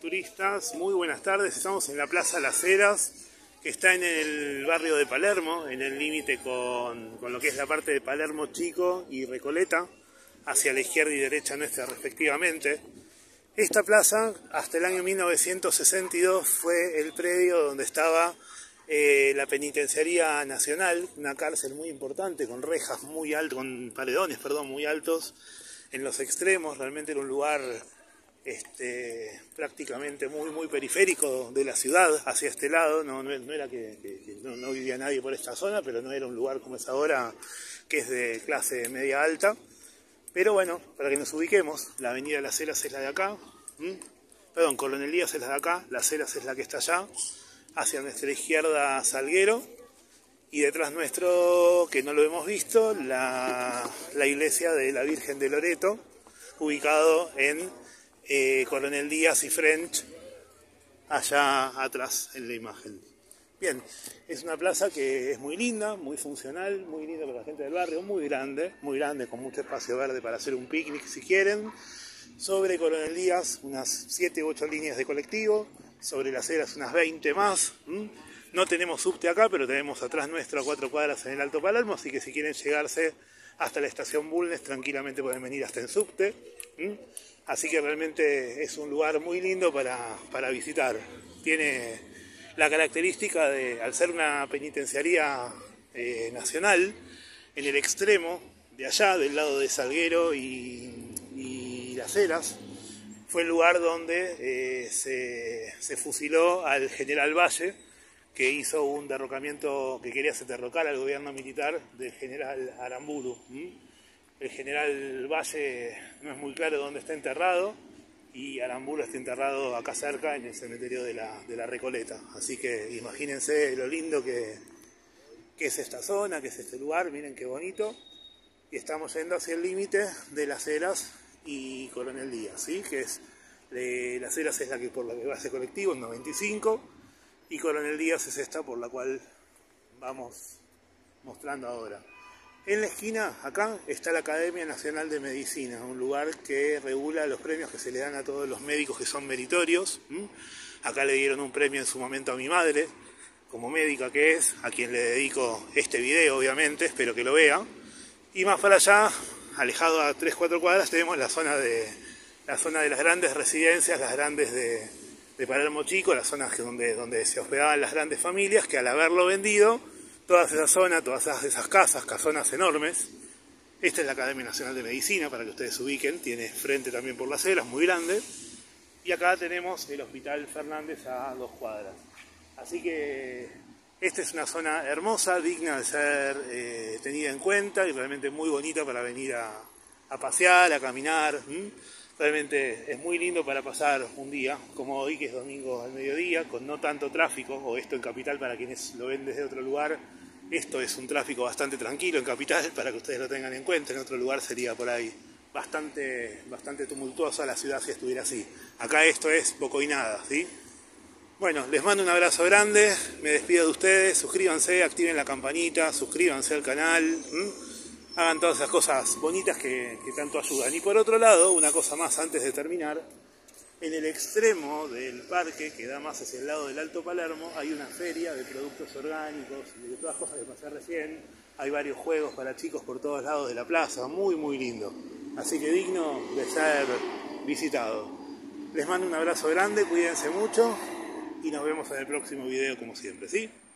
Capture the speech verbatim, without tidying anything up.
turistas, muy buenas tardes. Estamos en la Plaza Las Heras, que está en el barrio de Palermo, en el límite con, con lo que es la parte de Palermo Chico y Recoleta, hacia la izquierda y derecha nuestra respectivamente. Esta plaza, hasta el año mil novecientos sesenta y dos, fue el predio donde estaba eh, la Penitenciaría Nacional, una cárcel muy importante, con rejas muy altas, con paredones, perdón, muy altos en los extremos. Realmente era un lugar este, prácticamente muy, muy periférico de la ciudad, hacia este lado. No, no, no era que, que, que no, no vivía nadie por esta zona, pero no era un lugar como es ahora, que es de clase media alta. Pero bueno, para que nos ubiquemos, la avenida Las Heras es la de acá, ¿Mm? perdón, Coronel Díaz es la de acá, Las Heras es la que está allá, hacia nuestra izquierda Salguero, y detrás nuestro, que no lo hemos visto, la, la iglesia de la Virgen de Loreto, ubicado en eh, Coronel Díaz y French, allá atrás en la imagen. Bien, es una plaza que es muy linda, muy funcional, muy linda para la gente del barrio, muy grande, muy grande, con mucho espacio verde para hacer un picnic si quieren. Sobre Coronel Díaz unas siete u ocho líneas de colectivo, sobre Las Heras unas veinte más. ¿Mm? No tenemos subte acá, pero tenemos atrás nuestro a cuatro cuadras en el Alto Palermo, así que si quieren llegarse hasta la estación Bulnes, tranquilamente pueden venir hasta en subte. ¿Mm? Así que realmente es un lugar muy lindo para, para visitar. Tiene la característica de, al ser una penitenciaría eh, nacional, en el extremo de allá, del lado de Salguero y, y Las Heras, fue el lugar donde eh, se, se fusiló al general Valle, que hizo un derrocamiento, que quería hacer derrocar al gobierno militar del general Aramburu. ¿Mm? El general Valle no es muy claro dónde está enterrado, y Aramburu está enterrado acá cerca, en el cementerio de la, de la Recoleta. Así que imagínense lo lindo que, que es esta zona, que es este lugar, miren qué bonito. Y estamos yendo hacia el límite de Las Heras y Coronel Díaz, ¿sí? Que es, eh, Las Heras es la que por la que va ese colectivo, en noventa y cinco, y Coronel Díaz es esta por la cual vamos mostrando ahora. En la esquina, acá, está la Academia Nacional de Medicina, un lugar que regula los premios que se le dan a todos los médicos que son meritorios. ¿Mm? Acá le dieron un premio en su momento a mi madre, como médica que es, a quien le dedico este video, obviamente, espero que lo vea. Y más para allá, alejado a tres cuatro cuadras, tenemos la zona de, la zona de las grandes residencias, las grandes de, de Palermo Chico, las zonas que donde, donde se hospedaban las grandes familias, que al haberlo vendido, toda esa zona, todas esas, esas casas, casonas enormes. Esta es la Academia Nacional de Medicina, para que ustedes se ubiquen, tiene frente también por Las Heras, muy grande. Y acá tenemos el Hospital Fernández a dos cuadras. Así que esta es una zona hermosa, digna de ser eh, tenida en cuenta, y realmente muy bonita para venir a, a pasear, a caminar. ¿Mm? Realmente es muy lindo para pasar un día, como hoy, que es domingo al mediodía, con no tanto tráfico, o esto en Capital, para quienes lo ven desde otro lugar, esto es un tráfico bastante tranquilo en Capital, para que ustedes lo tengan en cuenta. En otro lugar sería por ahí bastante, bastante tumultuosa la ciudad si estuviera así. Acá esto es poco y nada, ¿sí? Bueno, les mando un abrazo grande, me despido de ustedes, suscríbanse, activen la campanita, suscríbanse al canal, ¿m? Hagan todas esas cosas bonitas que, que tanto ayudan. Y por otro lado, una cosa más antes de terminar, en el extremo del parque, que da más hacia el lado del Alto Palermo, hay una feria de productos orgánicos y de todas las cosas que pasé recién. Hay varios juegos para chicos por todos lados de la plaza, muy muy lindo. Así que digno de ser visitado. Les mando un abrazo grande, cuídense mucho, y nos vemos en el próximo video como siempre, ¿sí?